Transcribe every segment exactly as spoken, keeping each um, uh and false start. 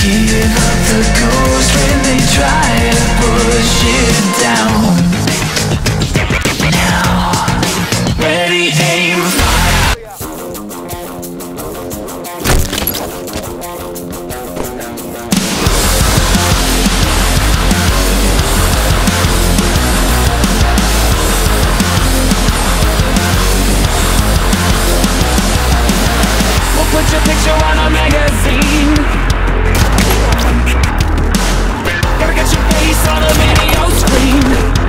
Give up the ghost when they try to push it down. Now, ready, aim, fire. We'll put your picture on a magazine. Never got your face on a video screen.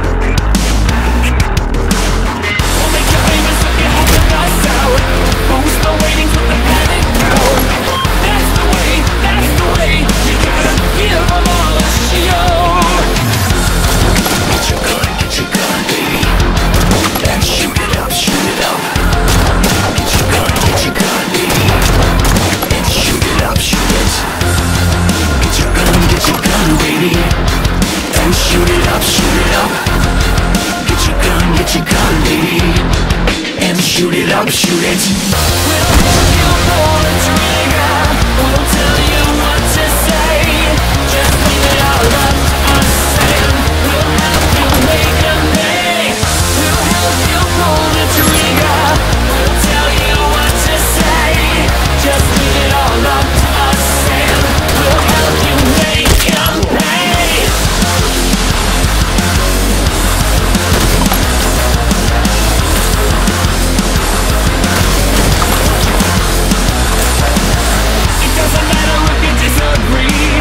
We'll make you famous if you have to bust out. Boost the ratings with the panic crowd. That's the way, that's the way. You gotta give them all a show. Get your gun, get your gun, baby, and shoot it up, shoot it up. Get your gun, get your gun, baby, and shoot it up, shoot it. Get your gun, get your gun, baby, and shoot it up, shoot it up. Get your gun, get your gun, baby, and shoot it up, shoot it. We'll hold you for the trigger. We'll tell you what to say. Just leave it all up to us, and we'll help you make a name. We'll help you pull the trigger. We'll tell you what to say. Just leave it all up to us, and we'll help you make a name. It doesn't matter if you disagree.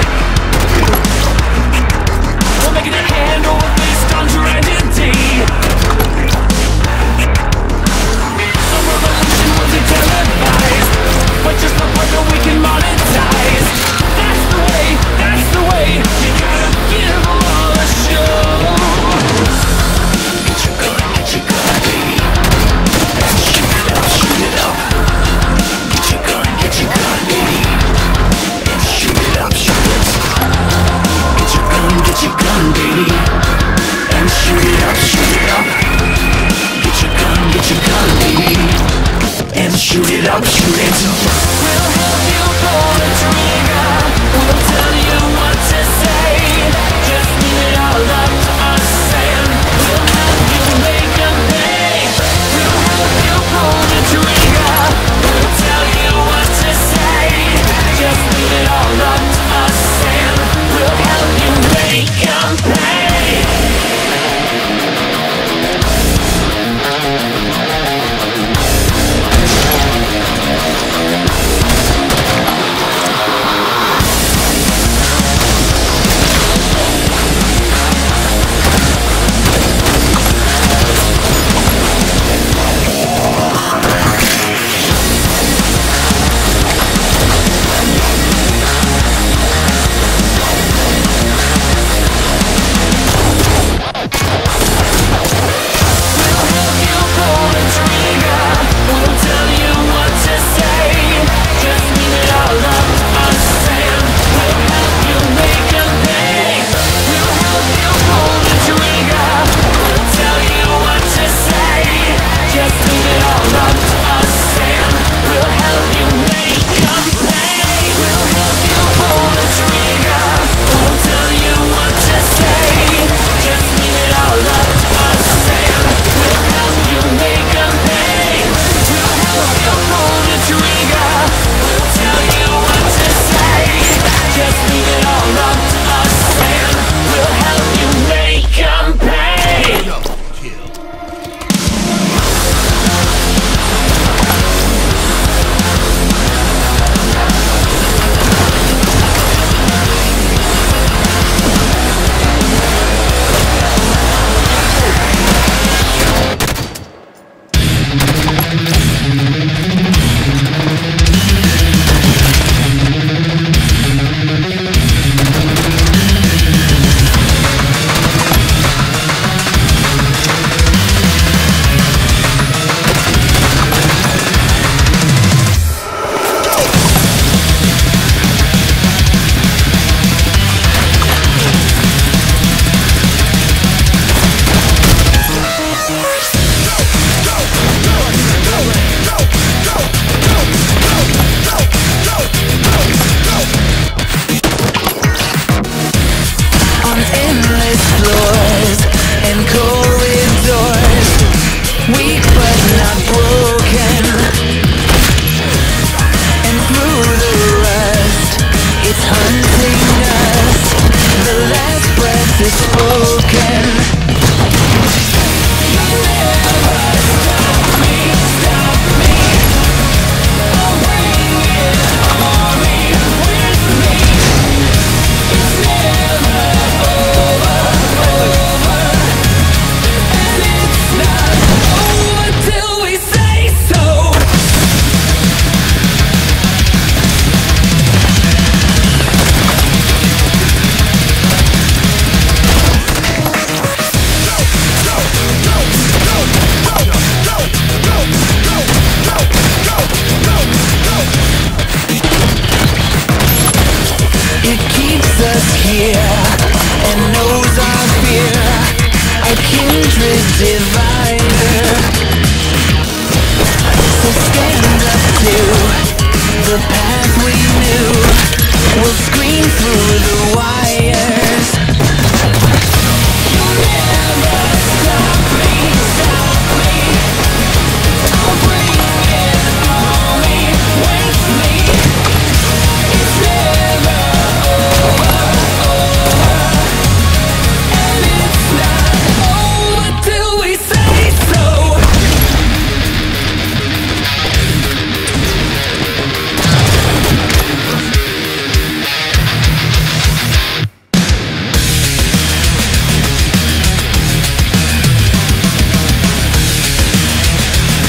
We're making a hand over fist on tragedy. A revolution wasn't televised, but just the part that we can monetize. That's the way, that's the way. You gotta give them all a show. Get your gun, get your gun, baby, and shoot it up, shoot it up. Get your gun, get your gun, baby, and shoot it up, shoot it. Get your gun, get your gun, baby, and shoot it up, shoot it up. Get your gun, get your gun, baby, and shoot it up, shoot it. We'll help you pull the trigger. We'll tell you